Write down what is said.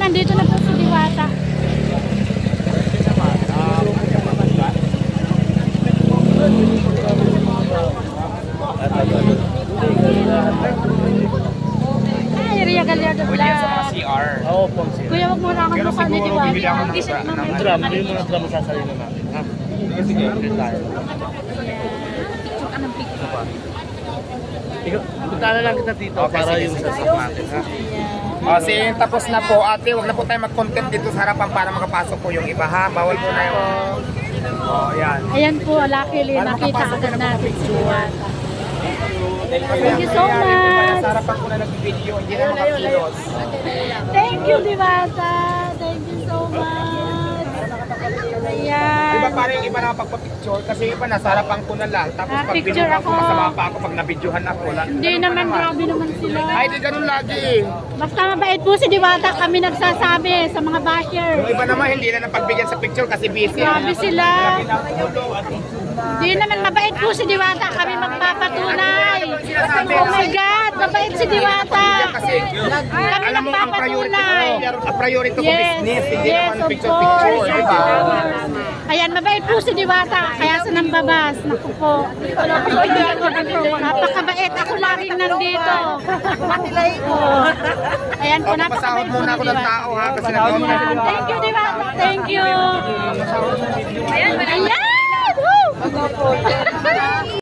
nandito na po si Diwata. Ay, Ria Gallardo Vlog. Kuya, wag mo na akong mukha ni Diwata. Hindi mo na drama sasalina natin. Sige, tayo. Punta na lang kita dito para yung sasama natin, ha? Tapos na po ate, wag na po tayo mag-content dito sa harapan para makapasok po yung iba ha. Bawal po na yung... yan. Ayan po, luckily, nakita agad natin si Diwata. Thank you so much. Sa harapan ko na nag-video, hindi na makakilos. Thank you, Diwata. Thank you so much. Ayan. Diba parang yung iba na pagpa-picture kasi iba nasa harapan ko na lang. Tapos pag picture binuha ko, ako. masama pa ako pag nabidyohan ako. Hindi naman, grabe naman sila. Ay, di ganun lagi. Basta mabait po si Diwata, kami nagsasabi sa mga basher. Yung iba naman hindi na napagbigyan sa picture kasi busy. Grabe sila. Hindi naman mabait po si Diwata, kami magpapatunay. Oh my God, mabait si Diwata. Kasi Kami alam mo ang priority magpapatunay. ko, ang priority ko business, hindi Yes, naman of picture-picture. course. Diba? Ayan, mabait po si Diwata, kaya sa nambabas. Naku po. Napakabait, ako laging nandito. Ayan po, napakabait Pasahod po muna ni ako ng Diwata. tao ha, kasi nag-on na. Thank you, Diwata. Thank you. Ayan! Woo!